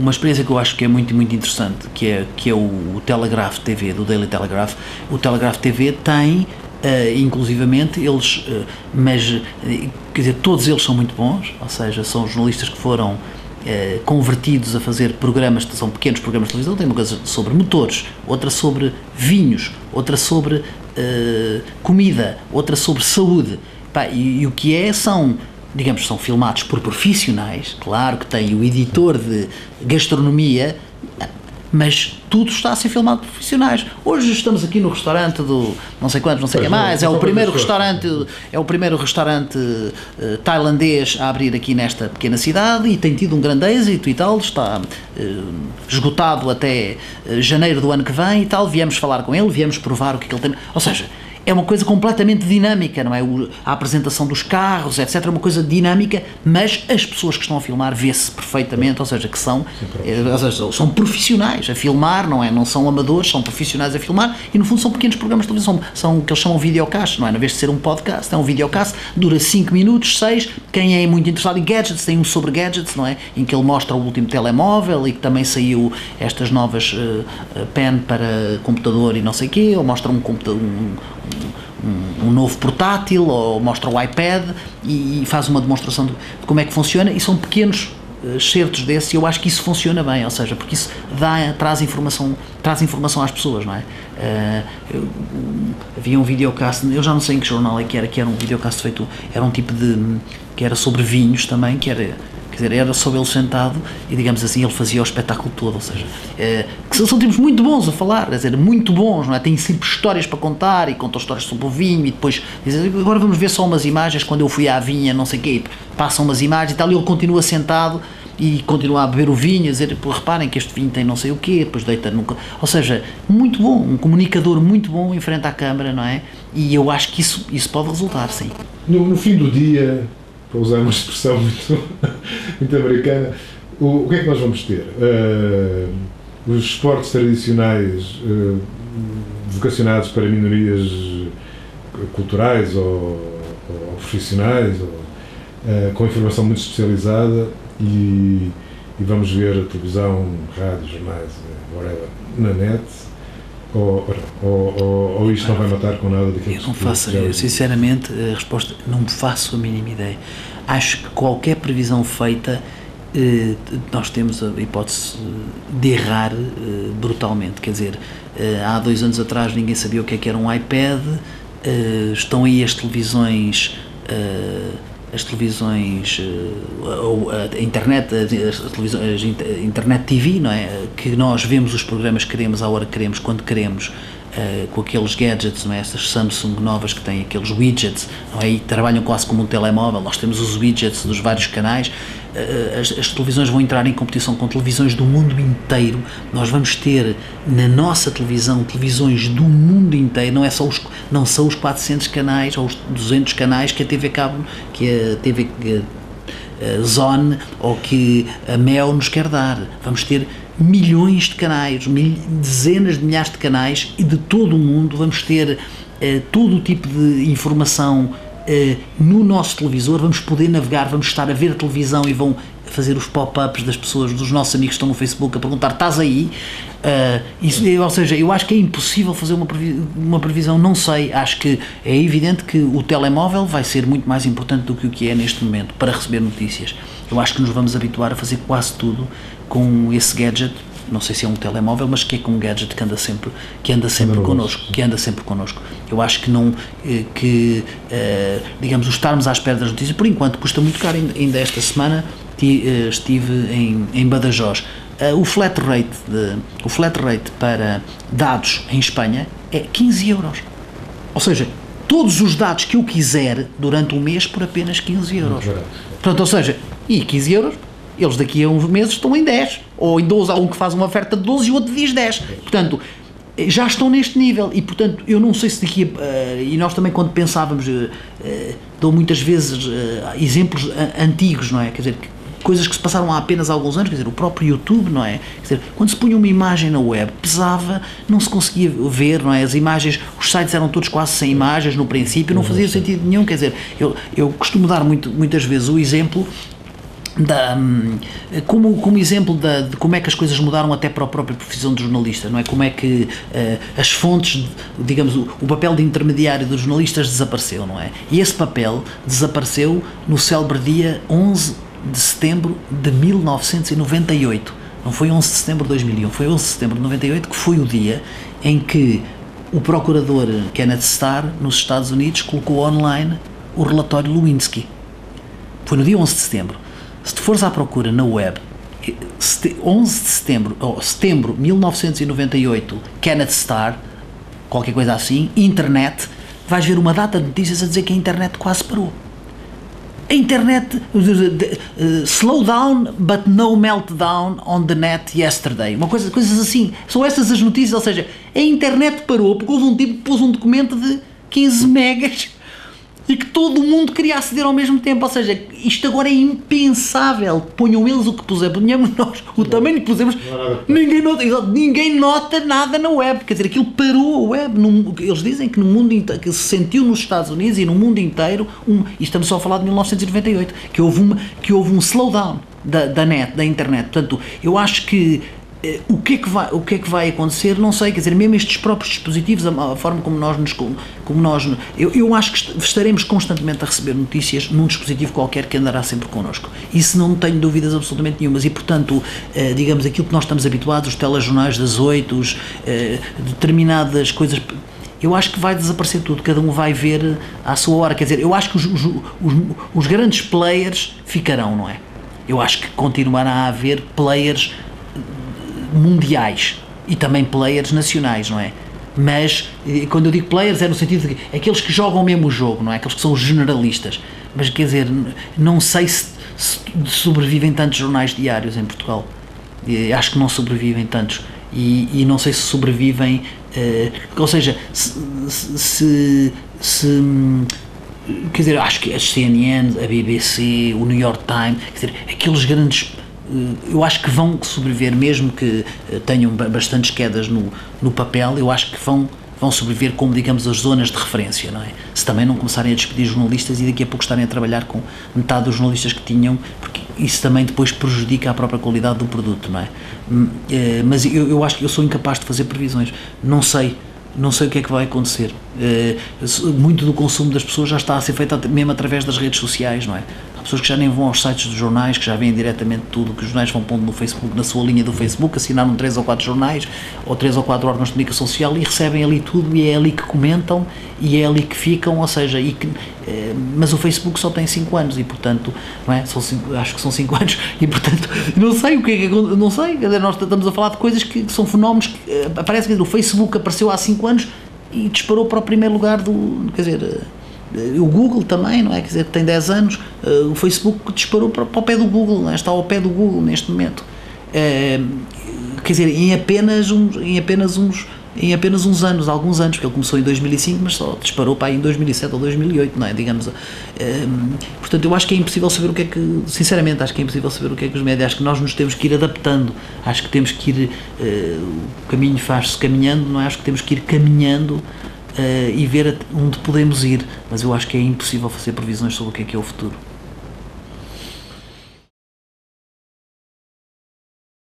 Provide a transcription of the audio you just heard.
uma experiência que eu acho que é muito, muito interessante, que é o Telegraph TV, do Daily Telegraph. O Telegraph TV tem, inclusivamente, eles, mas, quer dizer, todos eles são muito bons, ou seja, são jornalistas que foram convertidos a fazer programas, são pequenos programas de televisão. Tem uma coisa sobre motores, outra sobre vinhos, outra sobre comida, outra sobre saúde. E o que são, digamos, são filmados por profissionais, claro que tem o editor de gastronomia, mas tudo está a ser filmado por profissionais. Hoje estamos aqui no restaurante do não sei quantos, não sei o que mais, é o primeiro restaurante tailandês a abrir aqui nesta pequena cidade e tem tido um grande êxito e tal, está esgotado até janeiro do ano que vem e tal. Viemos falar com ele, viemos provar o que ele tem, ou seja, é uma coisa completamente dinâmica, não é? A apresentação dos carros, etc, é uma coisa dinâmica, mas as pessoas que estão a filmar vê-se perfeitamente, ou seja, que são profissionais a filmar, não é? Não são amadores, são profissionais a filmar e no fundo são pequenos programas de televisão, são o que eles chamam videocast, não é? Na vez de ser um podcast, é um videocast, dura 5 minutos, 6, quem é muito interessado em gadgets, tem um sobre gadgets, não é? Em que ele mostra o último telemóvel e que também saiu estas novas pen para computador e não sei o quê, ou mostra um computador, um novo portátil, ou mostra o iPad e faz uma demonstração de como é que funciona, e são pequenos excertos desse, e eu acho que isso funciona bem, ou seja, porque isso traz informação às pessoas, não é? Havia um videocast, eu já não sei em que jornal que era um videocast feito, era um tipo que era sobre vinhos também, era sobre ele sentado e, digamos assim, ele fazia o espetáculo todo, ou seja, que são tipos muito bons a falar, quer dizer, muito bons, não é? Tem sempre histórias para contar e contam histórias sobre o vinho e depois dizem, agora vamos ver só umas imagens, quando eu fui à vinha, não sei o quê, passam umas imagens e tal, e ele continua sentado e continua a beber o vinho, a dizer, reparem que este vinho tem não sei o quê, depois deita nunca, ou seja, muito bom, um comunicador muito bom em frente à câmara, não é? E eu acho que isso pode resultar, sim. No fim do dia, para usar uma expressão muito americana, o que é que nós vamos ter? Os esportes tradicionais vocacionados para minorias culturais ou profissionais, com informação muito especializada, e vamos ver a televisão, rádio, jornais, whatever, na net, ou isto não vai matar com nada daquilo que eu não faço, sinceramente, a resposta, não me faço a mínima ideia. Acho que qualquer previsão feita, nós temos a hipótese de errar brutalmente, quer dizer, há 2 anos atrás ninguém sabia o que era um iPad, estão aí as televisões, ou a internet, a internet TV, não é? Que nós vemos os programas que queremos, à hora que queremos, quando queremos, com aqueles gadgets, não é? Estas Samsung novas que têm aqueles widgets, não é? E trabalham quase como um telemóvel. Nós temos os widgets dos vários canais. As televisões vão entrar em competição com televisões do mundo inteiro. Nós vamos ter na nossa televisão televisões do mundo inteiro, não são os 400 canais ou os 200 canais que a TV Cabo, que a TV Zone ou que a Mel nos quer dar. Vamos ter milhões de canais, dezenas de milhares de canais, e de todo o mundo. Vamos ter todo o tipo de informação no nosso televisor. Vamos poder navegar, vamos estar a ver a televisão e vão fazer os pop-ups das pessoas, dos nossos amigos que estão no Facebook, a perguntar, estás aí? Ou seja, eu acho que é impossível fazer uma previsão, não sei. Acho que é evidente que o telemóvel vai ser muito mais importante do que o que é neste momento para receber notícias. Eu acho que nos vamos habituar a fazer quase tudo com esse gadget. Não sei se é um telemóvel, mas que é com um gadget que anda sempre connosco. Eu acho que digamos, o estarmos à espera das notícias, por enquanto, custa muito caro. Ainda esta semana estive em Badajoz. O flat rate para dados em Espanha é 15 euros. Ou seja, todos os dados que eu quiser durante um mês por apenas 15 euros. Portanto, ou seja, e 15 euros, eles daqui a uns meses estão em 10, ou em 12, há um que faz uma oferta de 12 e o outro diz 10. Portanto, já estão neste nível, e portanto, eu não sei se daqui e nós também quando pensávamos, dou muitas vezes exemplos antigos, não é? Quer dizer, coisas que se passaram há apenas alguns anos, quer dizer, o próprio YouTube, não é? Quer dizer, quando se punha uma imagem na web, pesava, não se conseguia ver, não é? As imagens, os sites eram todos quase sem imagens no princípio, não fazia sentido nenhum, quer dizer, eu costumo dar muitas vezes o exemplo como exemplo de como é que as coisas mudaram até para a própria profissão de jornalista, não é? Como é que as fontes, digamos, o papel de intermediário dos jornalistas desapareceu, não é? E esse papel desapareceu no célebre dia 11 de setembro de 1998. Não foi 11 de setembro de 2001, foi 11 de setembro de 98 que foi o dia em que o procurador Kenneth Starr, nos Estados Unidos, colocou online o relatório Lewinsky. Foi no dia 11 de setembro. Se tu fores à procura na web, 11 de setembro, ou setembro de 1998, Kenneth Starr, qualquer coisa assim, internet, vais ver uma data de notícias a dizer que a internet quase parou. A internet, slow down but no meltdown on the net yesterday. Coisas assim. São essas as notícias, ou seja, a internet parou porque houve um tipo que pôs um documento de 15 megas e que todo o mundo queria aceder ao mesmo tempo. Ou seja, isto agora é impensável. Ponham eles o que puserem, ponhamos nós o tamanho que pusemos, ninguém nota nada na web. Quer dizer, aquilo parou a web. Eles dizem que no mundo inteiro, que se sentiu nos Estados Unidos e no mundo inteiro, e estamos só a falar de 1998, que houve um slowdown da net, da internet. Portanto, eu acho que o que é que vai acontecer, não sei, quer dizer, mesmo estes próprios dispositivos, a forma como nós eu acho que estaremos constantemente a receber notícias num dispositivo qualquer que andará sempre connosco. Isso não tenho dúvidas absolutamente nenhumas e, portanto, digamos, aquilo que nós estamos habituados, os telejornais das 8, determinadas coisas, eu acho que vai desaparecer tudo, cada um vai ver à sua hora, quer dizer, eu acho que os grandes players ficarão, não é? Eu acho que continuará a haver players mundiais e também players nacionais, não é? Mas, quando eu digo players, é no sentido de aqueles que jogam mesmo o jogo, não é? Aqueles que são os generalistas. Mas, quer dizer, não sei se sobrevivem tantos jornais diários em Portugal. Acho que não sobrevivem tantos. E não sei se sobrevivem... ou seja, quer dizer, acho que as CNN, a BBC, o New York Times, quer dizer, aqueles grandes... eu acho que vão sobreviver, mesmo que tenham bastantes quedas no papel, eu acho que vão sobreviver como, digamos, as zonas de referência, não é? Se também não começarem a despedir jornalistas e daqui a pouco estarem a trabalhar com metade dos jornalistas que tinham, porque isso também depois prejudica a própria qualidade do produto, não é? Mas eu acho que eu sou incapaz de fazer previsões, não sei o que é que vai acontecer. Muito do consumo das pessoas já está a ser feito mesmo através das redes sociais, não é? Há pessoas que já nem vão aos sites dos jornais, que já veem diretamente tudo que os jornais vão pondo no Facebook, na sua linha do Facebook, assinaram 3 ou 4 jornais ou 3 ou 4 órgãos de comunicação social e recebem ali tudo e é ali que comentam e é ali que ficam, ou seja, mas o Facebook só tem 5 anos e, portanto, não é? Acho que são 5 anos e, portanto, não sei o que é que acontece, não sei, nós estamos a falar de coisas que são fenómenos que aparecem, o Facebook apareceu há 5 anos e disparou para o primeiro lugar quer dizer, o Google também, não é? Quer dizer, tem 10 anos, o Facebook disparou para o pé do Google, não é? Está ao pé do Google neste momento. Quer dizer, em apenas uns anos, alguns anos, porque ele começou em 2005, mas só disparou para aí em 2007 ou 2008, não é? Digamos, portanto, eu acho que é impossível saber o que é que, sinceramente, acho que é impossível saber o que é que os médias, acho que nós nos temos que ir adaptando, acho que temos que ir, o caminho faz-se caminhando, não é? Acho que temos que ir caminhando e ver onde podemos ir, mas eu acho que é impossível fazer previsões sobre o que é o futuro.